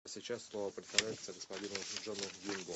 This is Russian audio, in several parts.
Сейчас слово представляется господину Джону Гингу.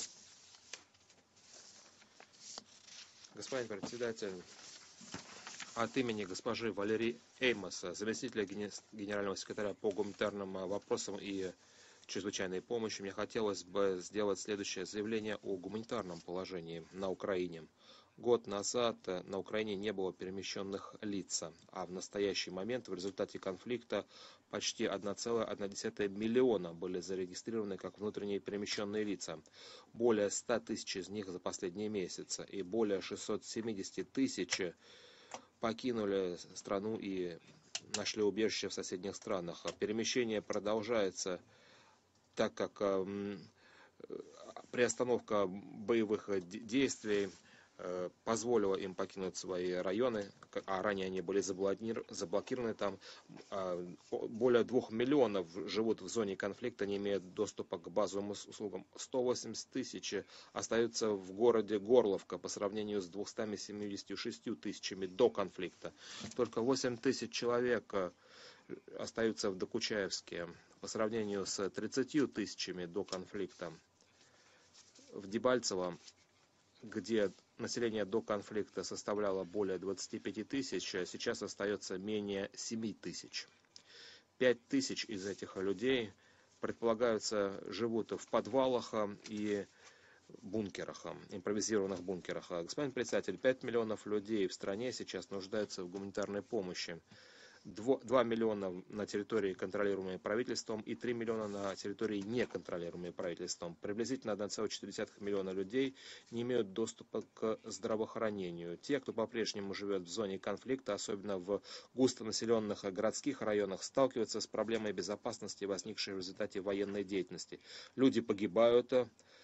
Господин председатель, от имени госпожи Валерии Эймоса, заместителя генерального секретаря по гуманитарным вопросам и чрезвычайной помощи, мне хотелось бы сделать следующее заявление о гуманитарном положении на Украине. Год назад на Украине не было перемещенных лиц, а в настоящий момент в результате конфликта почти 1,1 миллиона были зарегистрированы как внутренние перемещенные лица. Более 100 тысяч из них за последние месяцы и более 670 тысяч покинули страну и нашли убежище в соседних странах. Перемещение продолжается, так как приостановка боевых действий позволила им покинуть свои районы, а ранее они были заблокированы там. Более 2 миллионов живут в зоне конфликта, не имеют доступа к базовым услугам. 180 тысяч остаются в городе Горловка по сравнению с 276 тысячами до конфликта. Только 8 тысяч человек остаются в Докучаевске по сравнению с 30 тысячами до конфликта. В Дебальцево, где население до конфликта составляло более 25 тысяч, сейчас остается менее 7 тысяч. 5 тысяч из этих людей, предполагается, живут в подвалах и бункерах, импровизированных бункерах. Господин председатель, 5 миллионов людей в стране сейчас нуждаются в гуманитарной помощи. 2 миллиона на территории, контролируемой правительством, и 3 миллиона на территории, неконтролируемой правительством. Приблизительно 1,4 миллиона людей не имеют доступа к здравоохранению. Те, кто по-прежнему живет в зоне конфликта, особенно в густонаселенных городских районах, сталкиваются с проблемой безопасности, возникшей в результате военной деятельности. Люди погибают,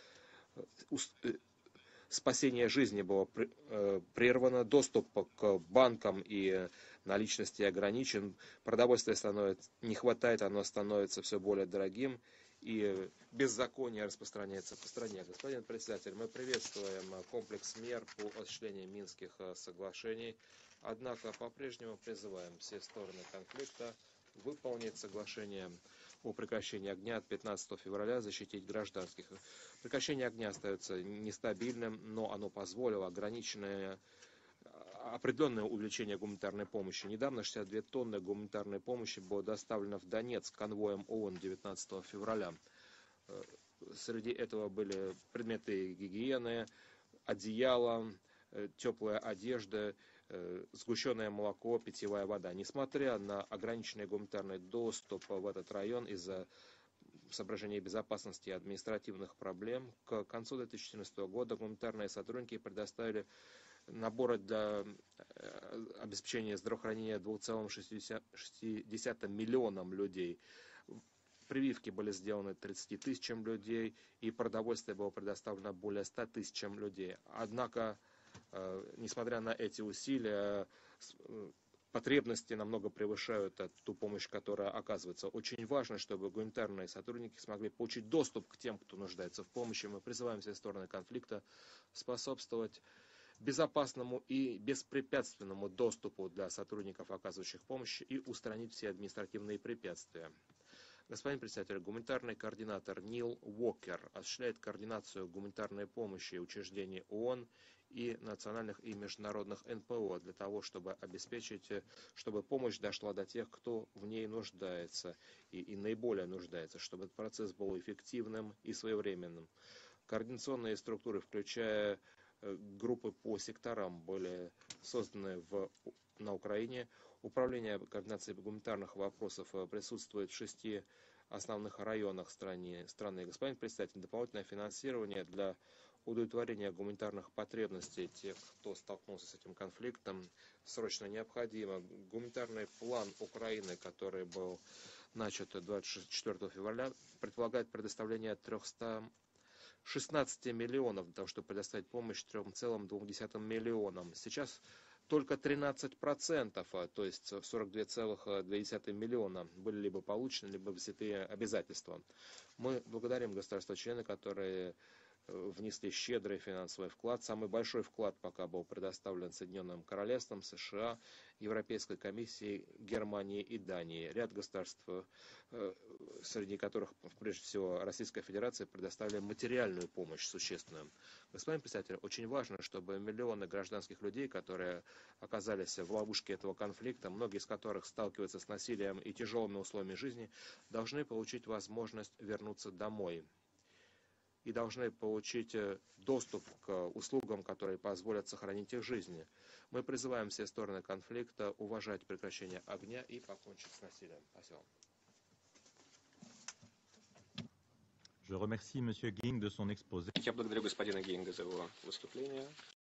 спасение жизни было прервано, доступ к банкам и наличности ограничен, продовольствия не хватает, оно становится все более дорогим, и беззаконие распространяется по стране. Господин председатель, мы приветствуем комплекс мер по осуществлению Минских соглашений, однако по-прежнему призываем все стороны конфликта выполнить соглашение о прекращении огня от 15 февраля, защитить гражданских. Прекращение огня остается нестабильным, но оно позволило определенное увеличение гуманитарной помощи. Недавно 62 тонны гуманитарной помощи было доставлено в Донецк конвоем ООН 19 февраля. Среди этого были предметы гигиены, одеяло, теплая одежда, сгущенное молоко, питьевая вода. Несмотря на ограниченный гуманитарный доступ в этот район из-за соображений безопасности и административных проблем, к концу 2014 года гуманитарные сотрудники предоставили наборы для обеспечения здравоохранения 2,6 миллионам людей. Прививки были сделаны 30 тысячам людей, и продовольствие было предоставлено более 100 тысячам людей. Однако, несмотря на эти усилия, потребности намного превышают ту помощь, которая оказывается. Очень важно, чтобы гуманитарные сотрудники смогли получить доступ к тем, кто нуждается в помощи. Мы призываем все стороны конфликта способствовать безопасному и беспрепятственному доступу для сотрудников, оказывающих помощь, и устранить все административные препятствия. Господин председатель, гуманитарный координатор Нил Уокер осуществляет координацию гуманитарной помощи учреждений ООН и национальных и международных НПО для того, чтобы обеспечить, чтобы помощь дошла до тех, кто в ней нуждается и наиболее нуждается, чтобы этот процесс был эффективным и своевременным. Координационные структуры, включая группы по секторам, были созданы на Украине. Управление координации гуманитарных вопросов присутствует в 6 основных районах страны. Господин председатель, дополнительное финансирование для удовлетворения гуманитарных потребностей тех, кто столкнулся с этим конфликтом, срочно необходимо. Гуманитарный план Украины, который был начат 24 февраля, предполагает предоставление 316 миллионов для того, чтобы предоставить помощь 3,2 миллионам. Сейчас только 13%, то есть 42,2 миллиона, были либо получены, либо взяты обязательства. Мы благодарим государства-члены, которые внесли щедрый финансовый вклад. Самый большой вклад пока был предоставлен Соединенным Королевством, США, Европейской комиссией, Германией и Данией. Ряд государств, среди которых, прежде всего, Российская Федерация, предоставили материальную помощь существенную. Господин председатель, очень важно, чтобы миллионы гражданских людей, которые оказались в ловушке этого конфликта, многие из которых сталкиваются с насилием и тяжелыми условиями жизни, должны получить возможность вернуться домой и должны получить доступ к услугам, которые позволят сохранить их жизни. Мы призываем все стороны конфликта уважать прекращение огня и покончить с насилием. Спасибо. Я благодарю господина Гинга за его выступление.